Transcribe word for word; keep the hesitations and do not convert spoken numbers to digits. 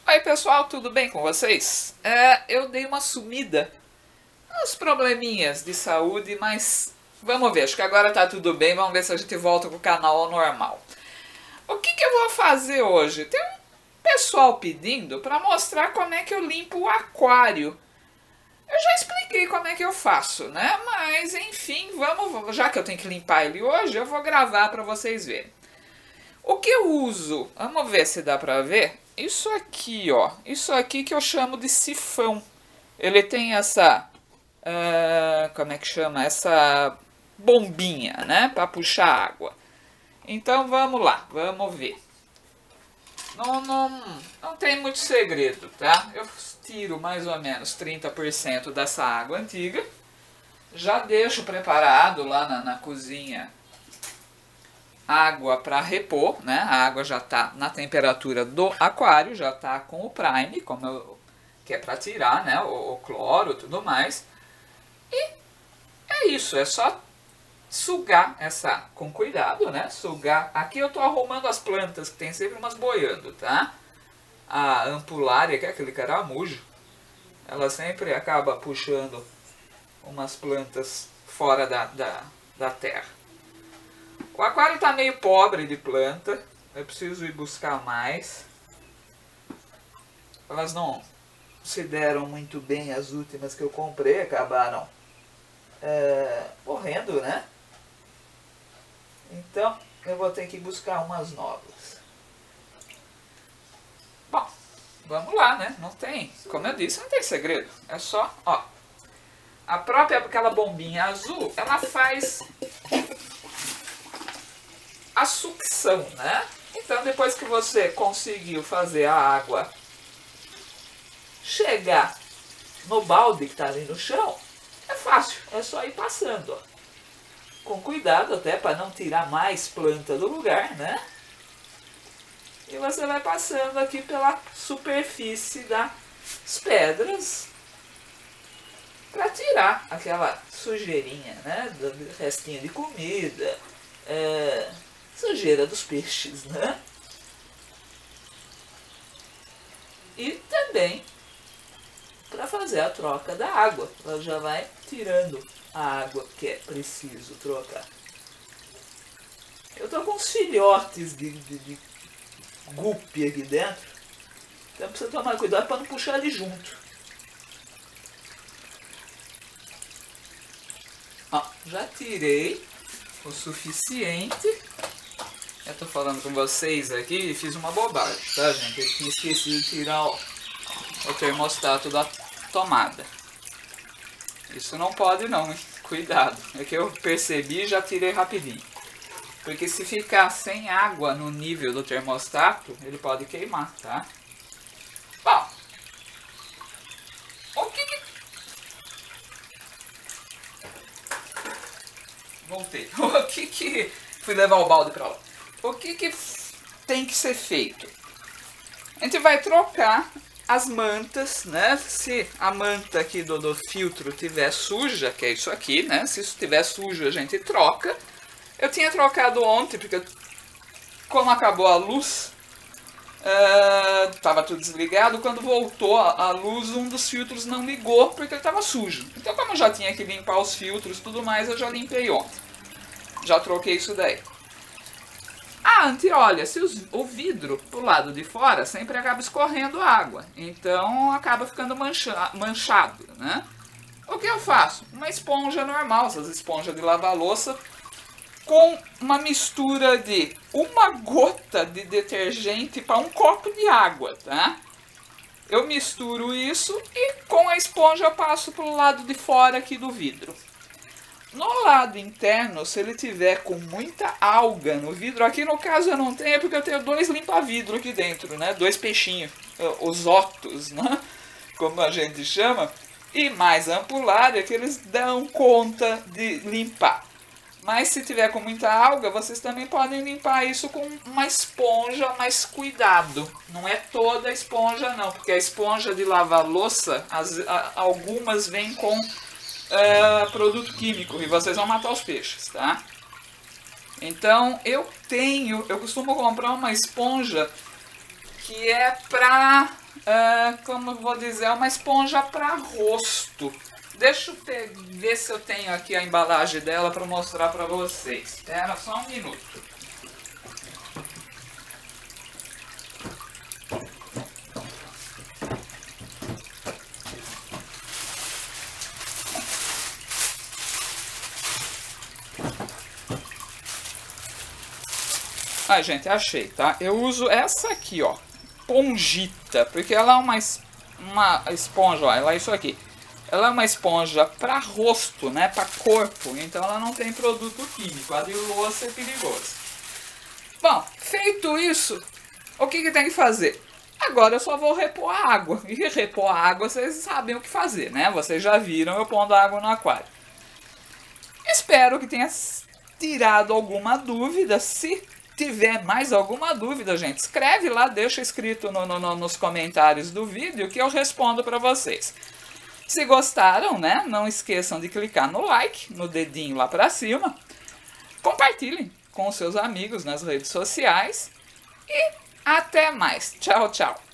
Oi pessoal, tudo bem com vocês? É, eu dei uma sumida, uns probleminhas de saúde, mas vamos ver, acho que agora tá tudo bem, vamos ver se a gente volta com o canal ao normal. O que, que eu vou fazer hoje? Tem um pessoal pedindo para mostrar como é que eu limpo o aquário. Eu já expliquei como é que eu faço, né? Mas enfim, vamos, já que eu tenho que limpar ele hoje, eu vou gravar para vocês verem. O que eu uso? Vamos ver se dá pra ver. Isso aqui, ó. Isso aqui que eu chamo de sifão. Ele tem essa... Uh, como é que chama? Essa bombinha, né? Pra puxar água. Então vamos lá. Vamos ver. Não, não, não tem muito segredo, tá? Eu tiro mais ou menos trinta por cento dessa água antiga. Já deixo preparado lá na, na cozinha água para repor, né? A água já está na temperatura do aquário, já está com o prime, como eu, que é para tirar, né? O, o cloro e tudo mais. E é isso, é só sugar essa, com cuidado, né? Sugar. Aqui eu estou arrumando as plantas, que tem sempre umas boiando, tá? A ampulária, que é aquele caramujo, ela sempre acaba puxando umas plantas fora da, da, da terra. O aquário está meio pobre de planta, eu preciso ir buscar mais. Elas não se deram muito bem, as últimas que eu comprei acabaram é, morrendo, né? Então eu vou ter que buscar umas novas. Bom, vamos lá, né? Não tem, como eu disse, não tem segredo. É só, ó, a própria, aquela bombinha azul, ela faz a sucção, né? Então depois que você conseguiu fazer a água chegar no balde que está ali no chão, é fácil, é só ir passando, ó. Com cuidado até para não tirar mais planta do lugar, né? E você vai passando aqui pela superfície das pedras para tirar aquela sujeirinha, né? Do restinho de comida, é, sujeira dos peixes, né? E também para fazer a troca da água. Ela já vai tirando a água que é preciso trocar. Eu tô com uns filhotes de, de, de guppy aqui dentro. Então precisa tomar cuidado para não puxar ele junto. Ó, já tirei o suficiente. Eu tô falando com vocês aqui e fiz uma bobagem, tá, gente? Eu tinha esquecido de tirar o, o termostato da tomada. Isso não pode não, hein? Cuidado. É que eu percebi e já tirei rapidinho. Porque se ficar sem água no nível do termostato, ele pode queimar, tá? Bom. O que que... Voltei. O que que... Fui levar o balde pra lá. O que que tem que ser feito? A gente vai trocar as mantas, né? Se a manta aqui do, do filtro tiver suja, que é isso aqui, né? Se isso tiver sujo, a gente troca. Eu tinha trocado ontem, porque como acabou a luz, estava uh, tudo desligado. Quando voltou a, a luz, um dos filtros não ligou, porque ele estava sujo. Então, como eu já tinha que limpar os filtros e tudo mais, eu já limpei ontem. Já troquei isso daí. A anti-olha, se os, o vidro pro lado de fora sempre acaba escorrendo água, então acaba ficando mancha, manchado, né? O que eu faço? Uma esponja normal, essas esponjas de lavar louça, com uma mistura de uma gota de detergente para um copo de água, tá? Eu misturo isso e com a esponja eu passo pro lado de fora aqui do vidro. No lado interno, se ele tiver com muita alga no vidro, aqui no caso eu não tenho, porque eu tenho dois limpa-vidro aqui dentro, né? Dois peixinhos, os otos, né? Como a gente chama, e mais a ampulária que eles dão conta de limpar. Mas se tiver com muita alga, vocês também podem limpar isso com uma esponja, mas cuidado. Não é toda a esponja não, porque a esponja de lavar louça, as, a, algumas vêm com Uh, produto químico e vocês vão matar os peixes, tá? Então eu tenho, eu costumo comprar uma esponja que é pra uh, como eu vou dizer, é uma esponja para rosto. Deixa eu ter, ver se eu tenho aqui a embalagem dela para mostrar para vocês. Espera só um minuto. Ah, gente, achei, tá? Eu uso essa aqui, ó, Pongita, porque ela é uma, uma esponja, ó, ela é isso aqui. Ela é uma esponja para rosto, né, para corpo, então ela não tem produto químico. A de louça é perigoso. Bom, feito isso, o que que tem que fazer? Agora eu só vou repor a água. E repor a água, vocês sabem o que fazer, né? Vocês já viram eu pondo água no aquário. Espero que tenha tirado alguma dúvida. Se tiver mais alguma dúvida, gente, escreve lá, deixa escrito no, no, nos comentários do vídeo que eu respondo para vocês. Se gostaram, né, não esqueçam de clicar no like, no dedinho lá para cima. Compartilhem com os seus amigos nas redes sociais. E até mais. Tchau, tchau.